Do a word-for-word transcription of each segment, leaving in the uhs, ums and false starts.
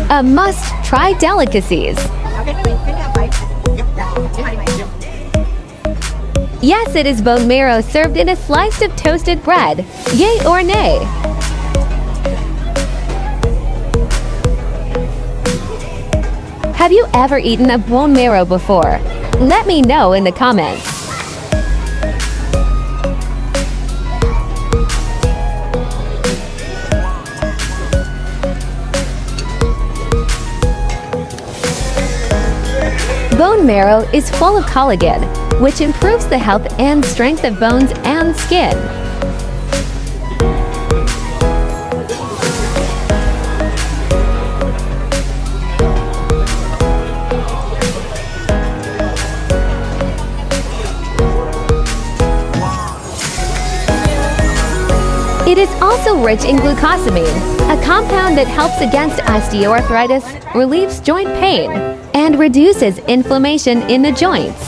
a must-try delicacies. Yes, it is bone marrow served in a slice of toasted bread. Yay or nay? Have you ever eaten a bone marrow before? Let me know in the comments. Bone marrow is full of collagen, which improves the health and strength of bones and skin. It is also rich in glucosamine, a compound that helps against osteoarthritis, relieves joint pain, and reduces inflammation in the joints.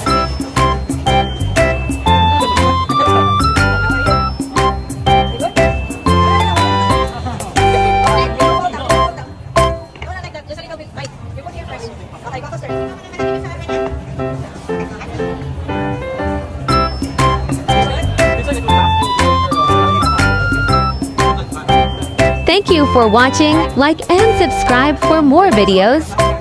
Thank you for watching. Like and subscribe for more videos.